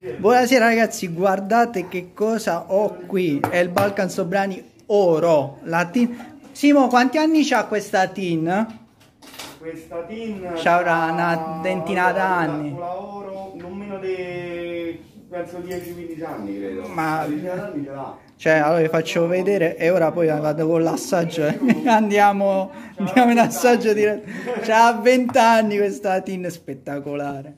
Buonasera ragazzi, guardate che cosa ho qui. È il Balkan Sobrani Oro. La tin... Simo, quanti anni c'ha questa tin? Questa tin c'ha una ventina d'anni. La oro non meno di penso 10-15 anni credo. Ma 10 anni ce l'ha. cioè, allora vi faccio vedere e ora poi vado con l'assaggio. Andiamo in assaggio diretto. C'ha 20 anni questa tin spettacolare.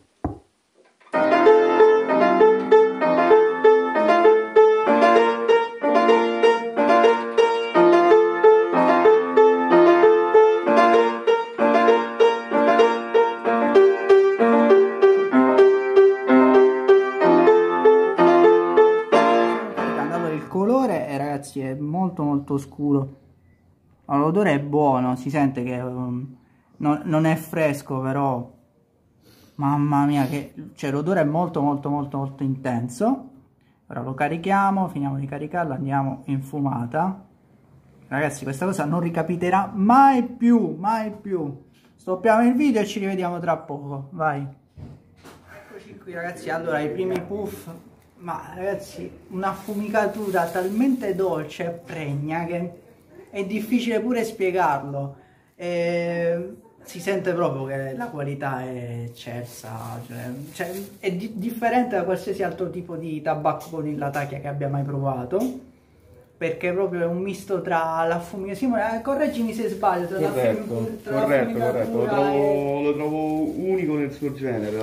Ragazzi, è molto scuro. L'odore è buono, si sente che non è fresco, però mamma mia, che cioè, l'odore è molto intenso. Ora lo carichiamo, finiamo di caricarlo, andiamo in fumata. Ragazzi, questa cosa non ricapiterà mai più. Stoppiamo il video e ci rivediamo tra poco. Vai. Eccoci qui ragazzi, allora i primi puff. Ma ragazzi, una affumicatura talmente dolce e pregna che è difficile pure spiegarlo. Si sente proprio che la qualità è eccelsa, cioè è differente da qualsiasi altro tipo di tabacco con il Latakia che abbia mai provato, perché proprio è un misto tra l'affumicazione, correggimi se sbaglio, corretto, lo trovo unico nel suo genere,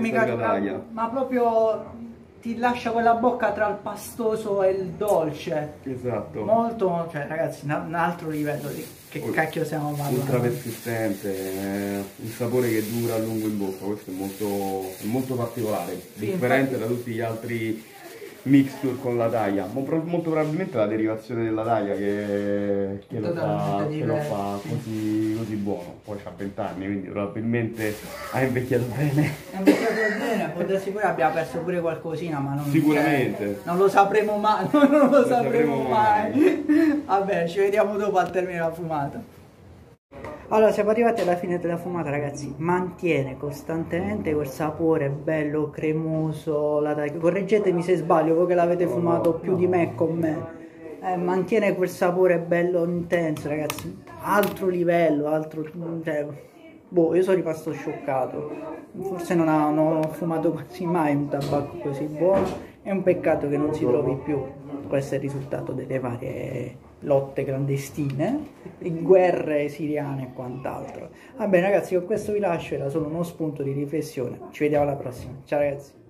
ma proprio ti lascia quella bocca tra il pastoso e il dolce. Esatto. Molto, cioè ragazzi, un altro livello di che cacchio stiamo parlando. Ultra persistente, un sapore che dura a lungo in bocca, questo è molto particolare, sì, differente da tutti gli altri mixture con la taglia, molto probabilmente la derivazione della taglia che lo fa così buono. Poi c'ha 20 anni, quindi probabilmente ha invecchiato bene. Ha invecchiato bene, può darsi pure abbia perso pure qualcosina, ma non, sicuramente non lo sapremo mai, non lo sapremo mai. Vabbè, ci vediamo dopo al termine della fumata. Allora, siamo arrivati alla fine della fumata, ragazzi. Mantiene costantemente quel sapore bello, cremoso. Correggetemi se sbaglio, voi che l'avete fumato più di me con me. Mantiene quel sapore bello intenso, ragazzi. Altro livello, cioè, boh, io sono rimasto scioccato. Forse non ho fumato quasi mai un tabacco così buono. È un peccato che non si trovi più. Questo è il risultato delle varie lotte clandestine, guerre siriane e quant'altro. Va bene ragazzi, con questo vi lascio, era solo uno spunto di riflessione. Ci vediamo alla prossima. Ciao ragazzi.